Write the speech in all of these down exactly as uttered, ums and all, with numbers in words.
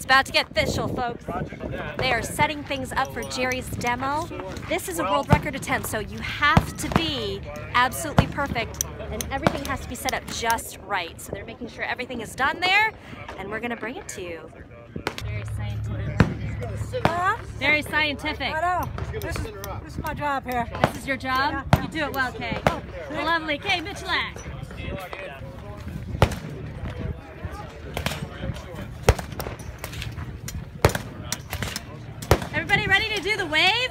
about to get official, folks. They are setting things up for Jerry's demo. This is a world record attempt, so you have to be absolutely perfect, and everything has to be set up just right. So they're making sure everything is done there, and we're gonna bring it to you. Very scientific. Uh, Very scientific. I know. This is, this is my job here. This is your job? Yeah. You do it well, Kay. Lovely. Kay Miculek. Everybody ready to do the wave?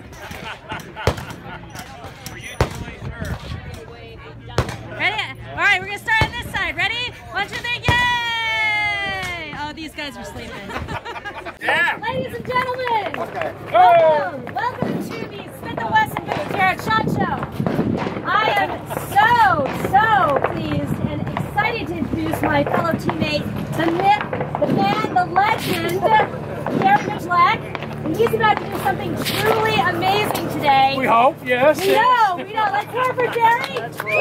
Ready? All right, we're gonna start on this side. Ready? One, two, three, yay! Oh, these guys are sleeping. Yeah. Ladies and gentlemen, Okay. welcome, welcome to the Smith Wesson booth here at SHOT Show. I am so, so pleased and excited to introduce my fellow teammate, the myth, the man, the legend, Jerry Miculek. And he's about to do something truly amazing today. We hope, yes. We know, we know. Let's hear it for Jerry.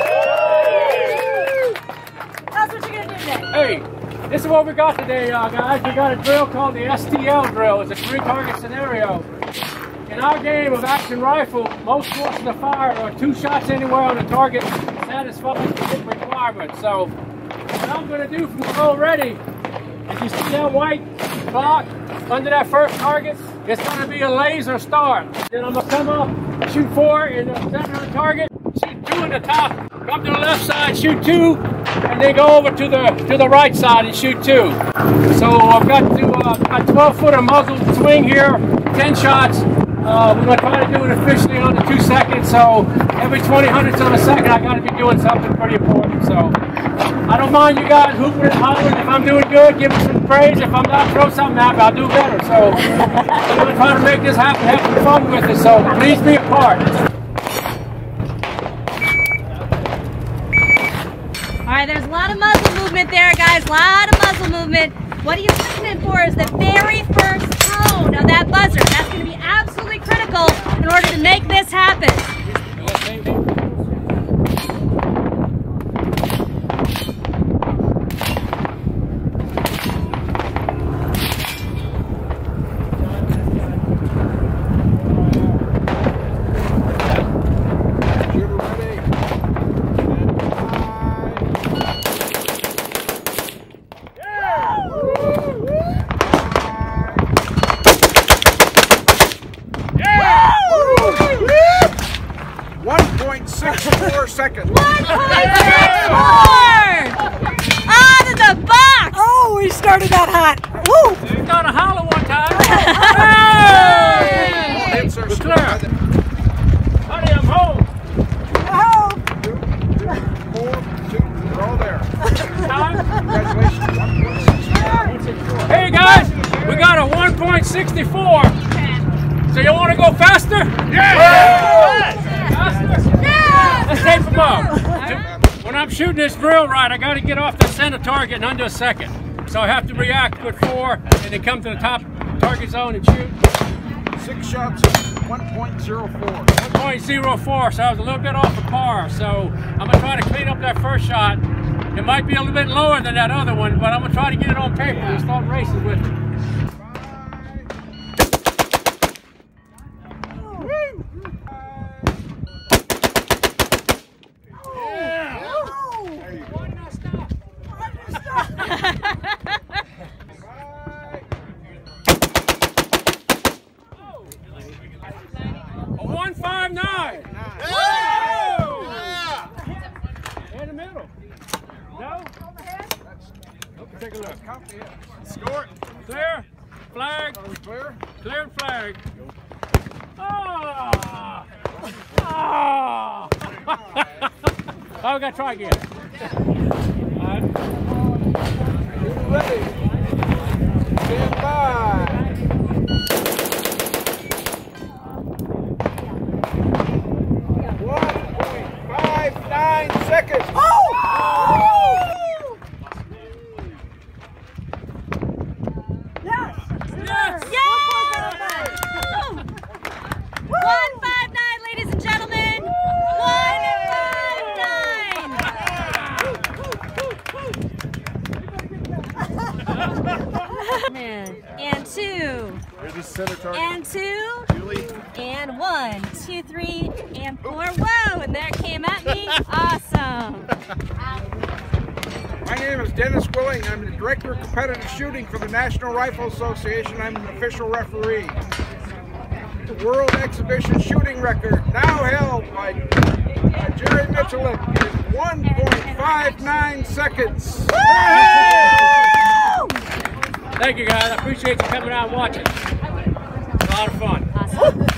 Tell us what you're going to do today. Hey, this is what we got today, uh, guys. We got a drill called the S T L drill. It's a three-target scenario. In our game of action rifle, most forces of fire are two shots anywhere on the target satisfies the hit requirement. So, what I'm going to do from already, if you see that white block under that first target, it's going to be a laser start. Then I'm going to come up, shoot four in the center of the target, shoot two in the top, come to the left side, shoot two, and then go over to the to the right side and shoot two. So I've got to uh, a twelve footer muzzle swing here, ten shots. Uh, we're going to try to do it efficiently on the two seconds. So every twenty hundredths of a second, I got to be doing something pretty important. So I don't mind you guys hooping and hollering. If I'm doing good, give me some praise. If I'm not, throw something at me, I'll do better. So I'm going to try to make this happen, have some fun with it. So please be a part. All right, there's a lot of muzzle movement there, guys. A lot of muzzle movement. What he's listening for is the very first tone of that buzzer. That's going to be absolutely critical in order to make this happen. one point six four seconds. one point six four! Out of the box! Oh, we started that hot. Woo! You got a holler one time. Hey! We're clear. Honey, I'm home. Oh! Four, two, we're all there. Time. Congratulations. Hey guys, we got a one point six four. So you want to go faster? Yeah! Faster? Yeah! Let's tape them up. When I'm shooting this drill right, I got to get off the center target in under a second. So I have to react with four and then come to the top target zone and shoot. Six shots, one point zero four. one point zero four, so I was a little bit off the par. So I'm going to try to clean up that first shot. It might be a little bit lower than that other one, but I'm going to try to get it on paper and start racing with it. A one five nine. Yeah. In the middle. No? Okay, take a look. Score. Clear. Flag. Are we clear? Clear and flag. Ah! Ah! Oh, we gotta try again. All right. Ready. Stand by. one point five nine seconds. Oh! Yes! Yes! Yeah! one five nine, ladies and gentlemen. one five nine. Center target. And two. Julie. And one, two, three, and four. Whoa, and there it came at me. Awesome. My name is Dennis Willing. I'm the Director of Competitive Shooting for the National Rifle Association. I'm an official referee. The World Exhibition Shooting Record, now held by, by Jerry Miculek, is one point five nine seconds. Thank you guys. I appreciate you coming out and watching. A lot of fun. Awesome.